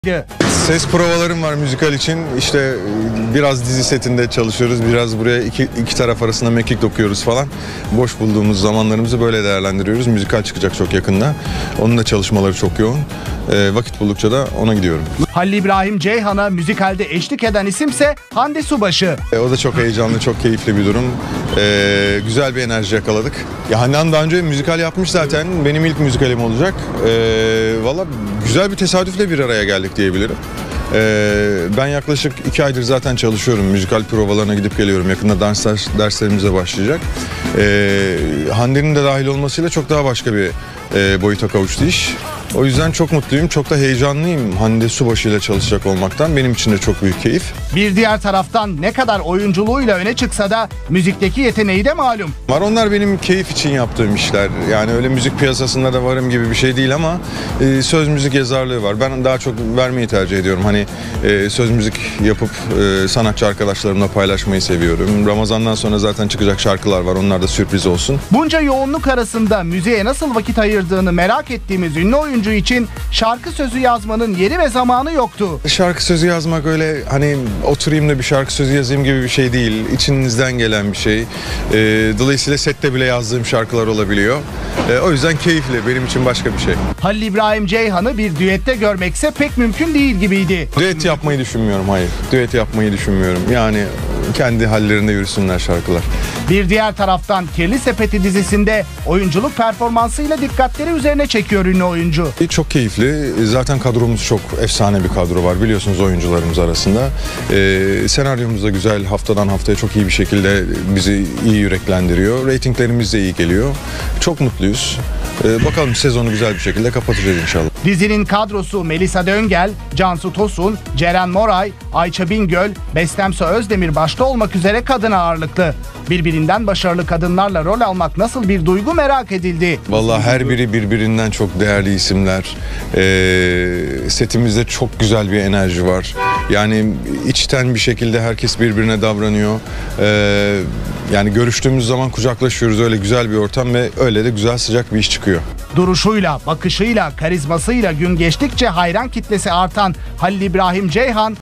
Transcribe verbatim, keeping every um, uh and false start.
Ses provalarım var müzikal için. İşte biraz dizi setinde çalışıyoruz. Biraz buraya iki, iki taraf arasında mekik dokuyoruz falan. Boş bulduğumuz zamanlarımızı böyle değerlendiriyoruz. Müzikal çıkacak çok yakında. Onun da çalışmaları çok yoğun. E, vakit buldukça da ona gidiyorum. Halil İbrahim Ceyhan'a müzikalde eşlik eden isimse Hande Subaşı. E, o da çok heyecanlı, çok keyifli bir durum. E, güzel bir enerji yakaladık. Ya Hande daha önce müzikal yapmış zaten. Benim ilk müzikalim olacak. E, Valla güzel bir tesadüfle bir araya geldik diyebilirim. Ee, ben yaklaşık iki aydır zaten çalışıyorum. Müzikal provalarına gidip geliyorum. Yakında dans ders, derslerimize başlayacak. Ee, Hande'nin de dahil olmasıyla çok daha başka bir e, boyuta kavuştu iş. O yüzden çok mutluyum, çok da heyecanlıyım Hande Subaşı ile çalışacak olmaktan. Benim için de çok büyük keyif. Bir diğer taraftan ne kadar oyunculuğuyla öne çıksa da müzikteki yeteneği de malum. Var, onlar benim keyif için yaptığım işler. Yani öyle müzik piyasasında da varım gibi bir şey değil ama e, söz müzik yazarlığı var. Ben daha çok vermeyi tercih ediyorum. Hani e, söz müzik yapıp e, sanatçı arkadaşlarımla paylaşmayı seviyorum. Ramazan'dan sonra zaten çıkacak şarkılar var. Onlar da sürpriz olsun. Bunca yoğunluk arasında müziğe nasıl vakit ayırdığını merak ettiğimiz ünlü oyuncu için şarkı sözü yazmanın yeri ve zamanı yoktu. Şarkı sözü yazmak öyle hani oturayım da bir şarkı sözü yazayım gibi bir şey değil. İçinizden gelen bir şey. E, dolayısıyla sette bile yazdığım şarkılar olabiliyor. E, o yüzden keyifli. Benim için başka bir şey. Halil İbrahim Ceyhan'ı bir düette görmekse pek mümkün değil gibiydi. Düet yapmayı düşünmüyorum, hayır. Düet yapmayı düşünmüyorum. Yani kendi hallerinde yürüsünler şarkılar. Bir diğer taraftan Kirli Sepeti dizisinde oyunculuk performansıyla dikkatleri üzerine çekiyor ünlü oyuncu. Çok keyifli. Zaten kadromuz çok efsane bir kadro var biliyorsunuz oyuncularımız arasında. Ee, senaryomuz da güzel. Haftadan haftaya çok iyi bir şekilde bizi iyi yüreklendiriyor. Reytinglerimiz de iyi geliyor. Çok mutluyuz. Ee, bakalım sezonu güzel bir şekilde kapatacağız inşallah. Dizinin kadrosu Melisa Döngel, Cansu Tosun, Ceren Moray, Ayça Bingöl, Bestemse Özdemir başta olmak üzere kadın ağırlıklı. Birbirinden başarılı kadınlarla rol almak nasıl bir duygu merak edildi. Vallahi her biri birbirinden çok değerli isimler. Ee, setimizde çok güzel bir enerji var. Yani içten bir şekilde herkes birbirine davranıyor. Ee, yani görüştüğümüz zaman kucaklaşıyoruz. Öyle güzel bir ortam ve öyle de güzel sıcak bir iş çıkıyor. Duruşuyla, bakışıyla, karizmasıyla gün geçtikçe hayran kitlesi artan Halil İbrahim Ceyhan